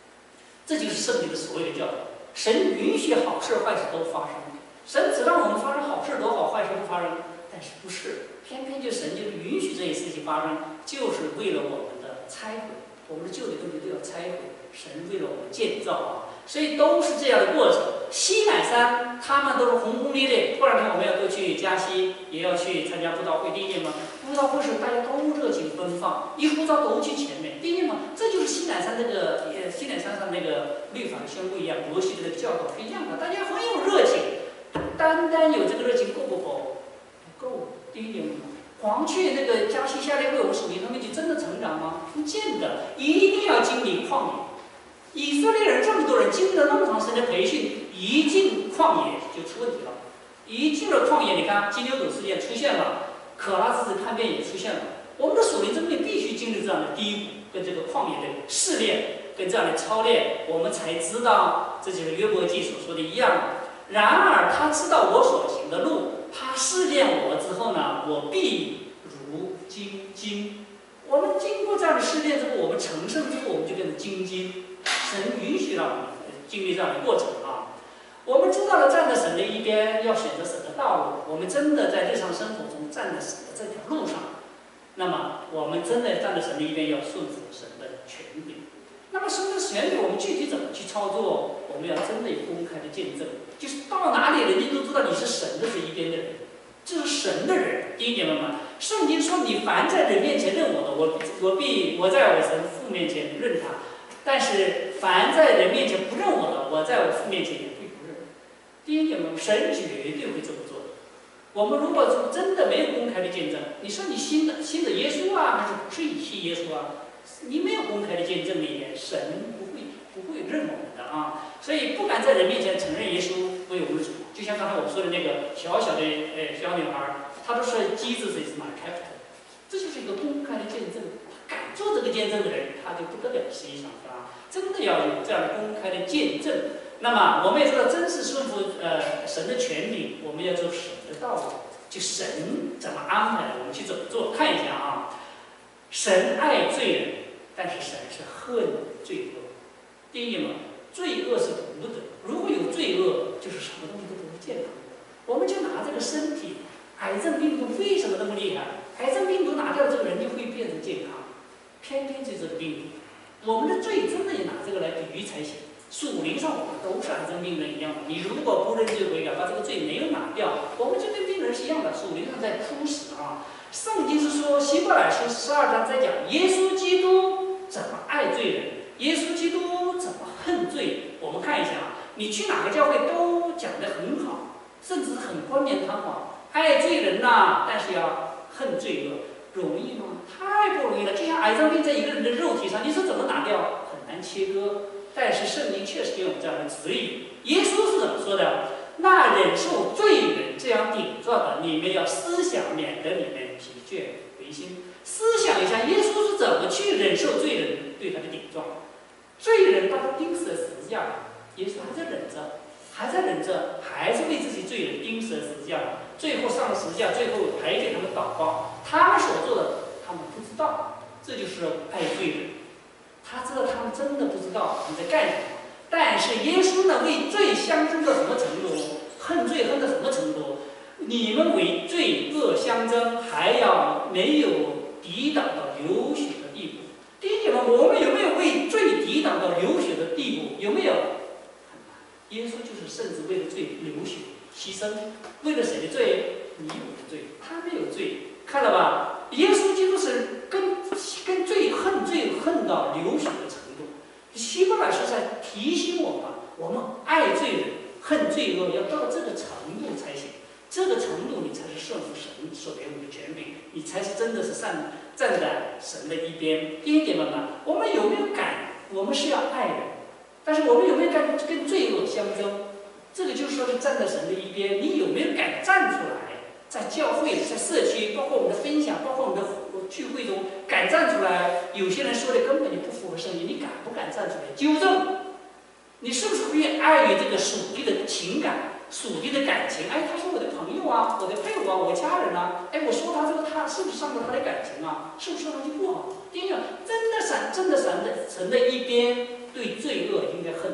这就是圣经的所谓的教导。神允许好事坏事都发生，神只让我们发生好事都好，坏事不发生。但是不是，偏偏就神就允许这些事情发生，就是为了我们的拆毁，我们的旧的东西都要拆毁。神为了我们建造啊，所以都是这样的过程。西乃山他们都是轰轰烈烈，过两天我们要都去嘉西，也要去参加布道会，第一件嘛，布道会时大家都热情奔放，一呼召都去前面，第一件嘛，这就是西乃山这个西乃山上那个律法的宣布一样，摩西的这个教导是一样的，大家很有热情，单单有这个热情够不够？不够。第一点嘛。黄雀那个嘉西夏令会，我们属灵生命就真的成长吗？不见得，一定要经历旷野。以色列人这么多人经历了那么长时间的培训，一进旷野就出问题了。一进了旷野，你看金牛犊事件出现了，可拉斯叛变也出现了。我们的属灵生命必须经历这样的低谷，跟这个旷野的试炼，跟这样的操练，我们才知道，这就是约伯记所说的一样。然而他知道我所行的路，他试炼我之后呢，我必如精金。我们经过这样的试炼之后，我们成圣之后，我们就变成精金。神允许让我们经历这样的过程啊。我们知道了站在神的一边，要选择神的道路。我们真的在日常生活中站在神的这条路上，那么我们真的站在神的一边，要顺服神的权柄。那么神的权柄，我们具体怎么去操作？我们要真的有公开的见证，就是到哪里人家都知道你是神的这一边的人，这是神的人。第一点嘛，圣经说你凡在人面前认我的，我在我神父面前认他。但是凡在人面前不认我的，我在我父面前也会不认。第一点嘛，神绝对会这么做的。我们如果说真的没有公开的见证，你说你信的耶稣啊，还是不是以信耶稣啊？你没有公开的见证那一点，神不会认我们的啊。所以不敢在人面前承认耶稣为我们的主。就像刚才我说的那个小小的小女孩，她都说机智是 my captain， 这就是一个公开的见证。敢做这个见证的人，他就不得了，实际上是吧？真的要有这样的公开的见证。那么我们也知道，真是顺服神的权柄，我们要走神的道路。就神怎么安排的，我们去怎么做？看一下啊，神爱罪人，但是神是恨罪恶。第一点嘛，罪恶是毒的，如果有罪恶，就是什么东西都不会健康。我们就拿这个身体，癌症病毒为什么那么厉害？癌症病毒拿掉这个人就会变成健康，偏偏就这个病毒，我们的罪真的也拿这个来比喻才行。属灵上我们都是癌症病人一样的，你如果不认罪悔改，把这个罪没有拿掉，我们就跟病人是一样的，属灵上在哭死啊。圣经是说，希伯来书12章在讲耶稣基督怎么爱罪人，耶稣基督怎么恨罪。我们看一下啊，你去哪个教会都讲得很好，甚至很冠冕堂皇，爱罪人呐，但是要恨罪恶，容易吗？太不容易了。就像癌症病在一个人的肉体上，你说怎么拿掉？很难切割。但是圣经确实给我们这样的指引。耶稣是怎么说的？那忍受罪人这样顶撞的，你们要思想，免得你们疲倦回心。思想一下，耶稣是怎么去忍受罪人对他的顶撞？罪人把他钉死在十字架上，耶稣还在忍着，还是为自己罪人钉死在十字架上。最后上了十字架，最后还给他们祷告。他们所做的，他们不知道，这就是爱罪人。他知道他们真的不知道你在干什么，但是耶稣呢，为罪相争到什么程度？恨罪恨到什么程度？你们为罪恶相争，还要没有抵挡到流血的地步。第一点嘛，我们有没有为罪抵挡到流血的地步？有没有？很难。耶稣就是甚至为了罪流血牺牲，为了谁的罪？你有的罪，他没有罪。看了吧？耶稣基督是跟罪恨到流血的程度。希伯来书在提醒我们，我们爱罪人、恨罪恶，要到这个程度才行。这个程度，你才是顺服神所给我们的权柄，你才是真的是站在神的一边。第一点嘛，我们有没有敢？我们是要爱人，但是我们有没有敢跟罪恶相争？这个就是说是站在神的一边，你有没有敢站出来？在教会、在社区，包括我们的分享，包括我们的聚会中，敢站出来。有些人说的根本就不符合圣经，你敢不敢站出来纠正？你是不是会碍于这个属地的情感、属地的感情？哎，他是我的朋友啊，我的配偶啊，我家人啊，哎，我说他这个，他是不是伤到他的感情啊？是不是说他就不好？第一个，真的神的一边对罪恶应该恨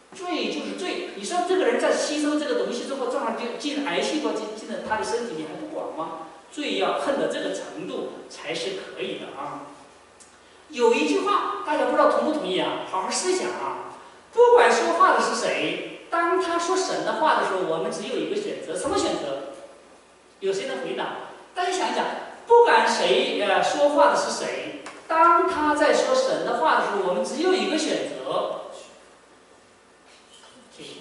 罪就是罪。你说这个人在吸收这个东西之后，正好就进癌细胞进了他的身体，你还不管吗？罪要恨到这个程度才是可以的啊。有一句话，大家不知道同不同意啊？好好思想啊！不管说话的是谁，当他说神的话的时候，我们只有一个选择，什么选择？有谁能回答？大家想一想，不管谁说话的是谁，当他在说神的话的时候，我们只有一个选择。谢谢。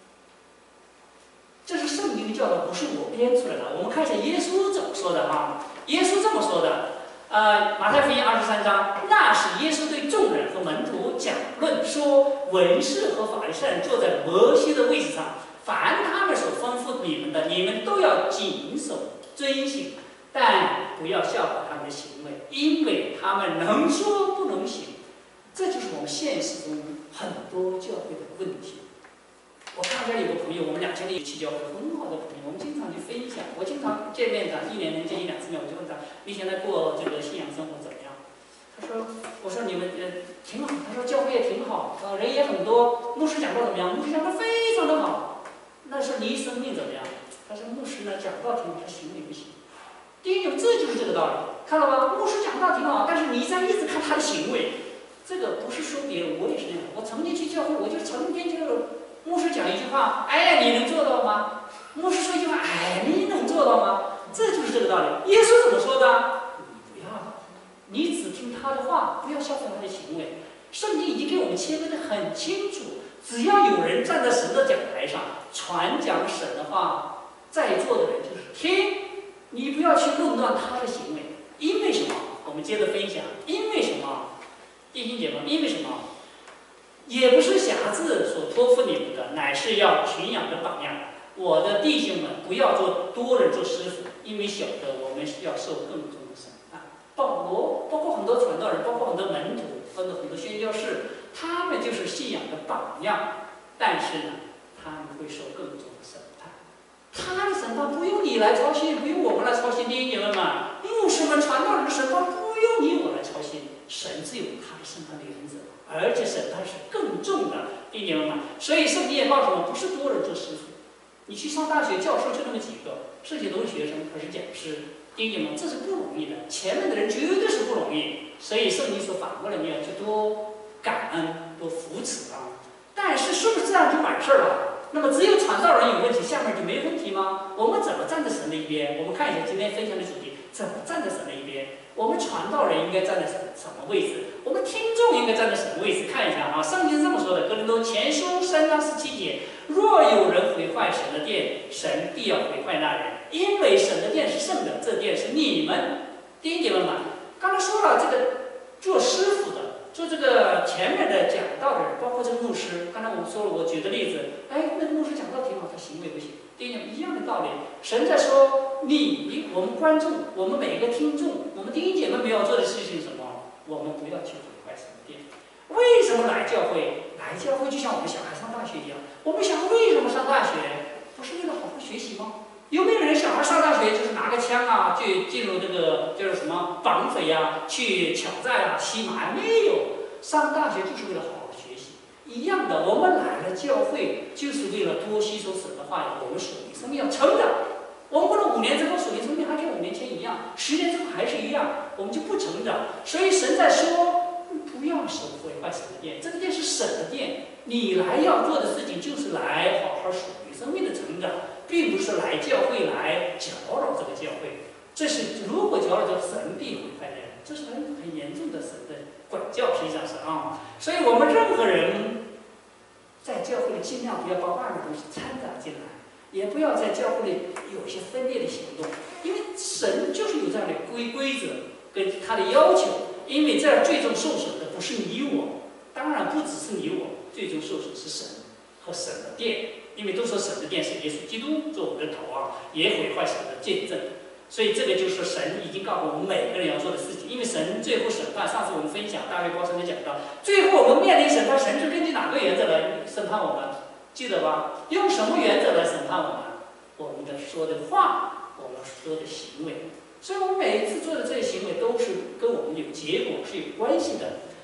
这是圣经的教导，不是我编出来的。我们看一下耶稣怎么说的哈。耶稣这么说的。马太福音23章，那是耶稣对众人和门徒讲论说，文士和法利赛人坐在摩西的位置上，凡他们所吩咐你们的，你们都要谨守遵行，但不要效法他们的行为，因为他们能说不能行。这就是我们现实中很多教会的问题。我看这儿有个朋友，我们2000年去教会，很好的朋友，我们经常去分享。我经常见面的，1年能见1、2次面，我就问他：你现在过这个信仰生活怎么样？他说：我说你们挺好。他说教会也挺好，人也很多。牧师讲道怎么样？牧师讲道非常的好。那说你生命怎么样？他说牧师呢讲道挺好，他行为不行。第一，这就是这个道理，看到吧？牧师讲道挺好，但是你在一直看他的行为，这个不是说别人，我也是那样。我曾经去教会，我就成天就。牧师讲一句话，哎，你能做到吗？牧师说一句话，哎，你能做到吗？这就是这个道理。耶稣怎么说的？你不要，你只听他的话，不要效仿他的行为。圣经已经给我们切分得很清楚，只要有人站在神的讲台上传讲神的话，在座的人就是听，你不要去论断他的行为。因为什么？我们接着分享。因为什么？弟兄姐妹，因为什么？也不是辖制所托付你们的，乃是要群养的榜样。我的弟兄们，不要做多人做师傅，因为晓得我们是要受更重的审判。保罗，包括很多传道人，包括很多门徒，包括很多宣教士，他们就是信仰的榜样。但是呢，他们会受更重的审判。他的审判不用你来操心，不用我们来操心。弟兄姐妹们，牧师们、传道人的审判不用你我来操心，神自有他的审判的原则。而且审判是更重的，弟兄姐妹们。所以圣经也告诉我们，不是多人做师傅。你去上大学，教授就那么几个，剩下都是学生，还是讲师。弟兄姐妹们，这是不容易的，前面的人绝对是不容易。所以圣经说，反过来你要去多感恩、多扶持啊。但是是不是这样就完事儿了？那么只有传道人有问题，下面就没问题吗？我们怎么站在神的一边？我们看一下今天分享的主题，怎么站在神的一边？我们传道人应该站在什么位置？我们听众应该站在什么位置？看一下啊，圣经是这么说的，《哥林多前书3章17节：若有人毁坏神的殿，神必要毁坏那人，因为神的殿是圣的，这殿是你们。弟兄姐妹们，刚才说了这个做师傅的，做这个前面的讲道的人，包括这个牧师。刚才我们说了，我举的例子，哎，那个牧师讲道挺好，他行为不行。弟兄姐妹，一样的道理，神在说我们观众，我们每一个听众，我们弟兄姐妹没有做的事情是什么？我们不要去毁坏神的殿。为什么来教会？来教会就像我们小孩上大学一样。我们想为什么上大学？不是为了好好学习吗？有没有人小孩上大学就是拿个枪啊，去进入这个就是什么绑匪啊，去抢债啊、吸麻呀？没有，上大学就是为了好好学习。一样的，我们来了教会就是为了多吸收神的话语，我们属灵生命要成长。我们过了5年之后，属灵生命还跟5年前一样，10年之后还是一样，我们就不成长。所以神在说，不要守毁坏神的殿，这个殿是神的殿。你来要做的事情就是来好好属灵生命的成长，并不是来教会来搅扰这个教会。这是如果搅扰这神必毁坏的人，这是很严重的神的管教，实际上是啊。所以我们任何人在教会里尽量不要把外面的东西掺杂进来。也不要在教会里有一些分裂的行动，因为神就是有这样的规则跟他的要求。因为这样最终受损的不是你我，当然不只是你我，最终受损是神和神的殿。因为都说神的殿是耶稣基督做我们的头啊，也毁坏神的见证。所以这个就是神已经告诉我们每个人要做的事情。因为神最后审判，上次我们分享大卫高僧就讲到，最后我们面临审判，神是根据哪个原则来审判我们？记得吧？用什么原则来审判我们？我们的说的话，我们说的行为。所以我们每一次做的这些行为都是跟我们有结果是有关系的。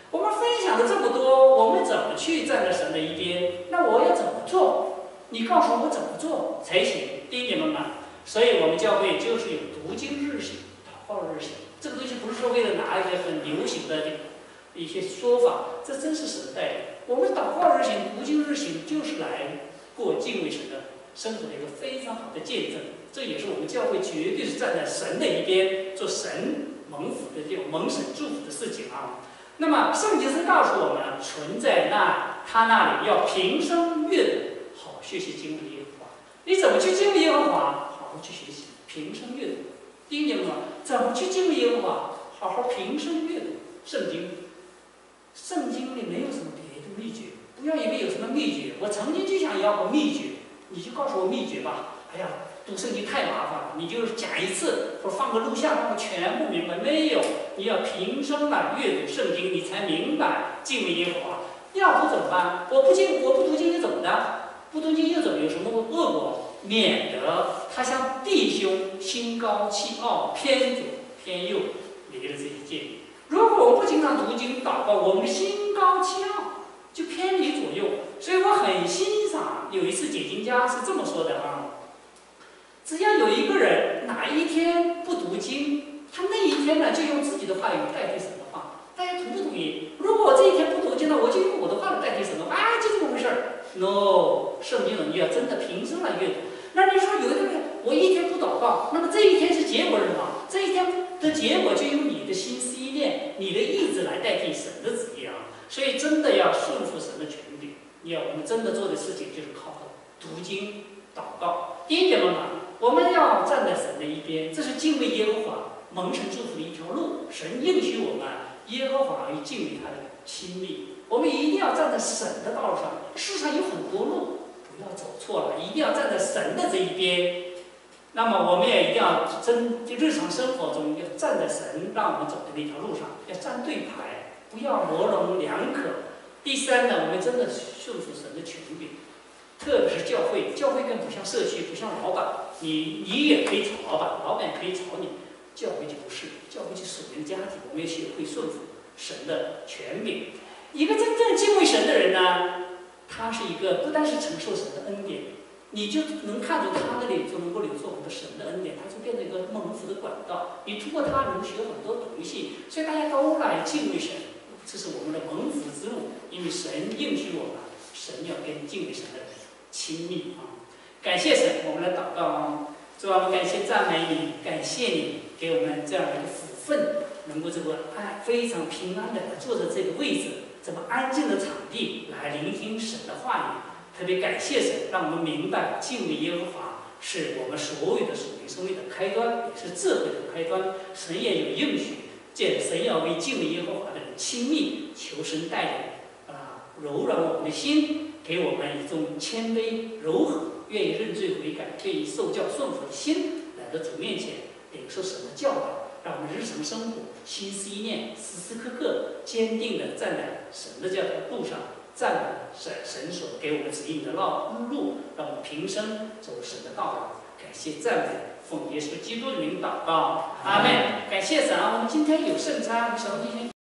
我们分享了这么多，我们怎么去站在神的一边？那我要怎么做？你告诉我怎么做才行？弟兄姐妹们，所以我们教会就是有读经日行、祷告日行。这个东西不是说为了拿一个很流行的一些说法，这真是神带领。我们祷告日行、读经日行，就是来过敬畏神的生活的一个非常好的见证。这也是我们教会绝对是站在神的一边，做神蒙福的这种蒙神祝福的事情啊。那么圣经是告诉我们，存在他那里要平生阅读，好学习敬畏耶和华。你怎么去敬畏耶和华？好好去学习，平生阅读。第一点嘛，怎么去敬畏耶和华？好好平生阅读圣经。圣经里没有什么别的秘诀，不要以为有什么秘诀。我曾经就想要个秘诀，你就告诉我秘诀吧。哎呀，读圣经太麻烦了，你就讲一次，或者放个录像，让我全部明白。没有，你要平生来阅读圣经，你才明白敬畏耶和华。要不怎么办？我不读经又怎么的？不读经又怎么有什么恶果？免得他像弟兄心高气傲，偏左偏右，离了这一诫。如果我们不经常读经祷告，我们心高气傲，就偏离左右。所以我很欣赏有一次解经家是这么说的啊。只要有一个人哪一天不读经，他那一天呢就用自己的话语代替神的话。大家同不同意？如果我这一天不读经呢，我就用我的话来代替神的话，就这么回事儿。No， 圣经呢你要真的平生来阅读。那你说有的人我一天不祷告，那么这一天是结果是什么？这一天的结果就用你的心思意念、你的意志来代替神的旨意啊。所以真的要顺服神的权柄。我们真的做的事情就是靠读经、祷告。第一点嘛。我们要站在神的一边，这是敬畏耶和华、蒙神祝福的一条路。神应许我们，耶和华与敬畏他的亲密。我们一定要站在神的道路上。世上有很多路，不要走错了，一定要站在神的这一边。那么我们也一定要日常生活中要站在神让我们走的那条路上，要站对排，不要模棱两可。第三呢，我们真的顺服神的权柄。特别是教会，教会更不像社区，不像老板，你也可以吵老板，老板也可以吵你，教会就不是，教会就属灵家庭，我们要学会顺服神的权柄。一个真正敬畏神的人呢，他是一个不单是承受神的恩典，你就能看出他那里就能够领受很多神的恩典，他就变成一个蒙福的管道，你通过他能学很多东西，所以大家都来敬畏神，这是我们的蒙福之路，因为神应许我们，神要跟敬畏神的人亲密啊！感谢神，我们来祷告啊！主啊，我们感谢赞美你，感谢你给我们这样一个福分，能够这个非常平安的坐在这个位置，这么安静的场地来聆听神的话语。特别感谢神，让我们明白敬畏耶和华是我们所有的属灵生命的开端，也是智慧的开端。神也有应许，神要为敬畏耶和华的人亲密，求神带领柔软我们的心。给我们一种谦卑、柔和、愿意认罪悔改、愿意受教顺服的心，来到主面前领受神的教导，让我们日常生活、心思意念时时刻刻坚定地站在神的这条路上，站在神所给我们指引的路，让我们平生走神的道路。感谢赞美，奉耶稣基督的名祷告，阿门。感谢神啊！我们今天有圣餐，小弟兄。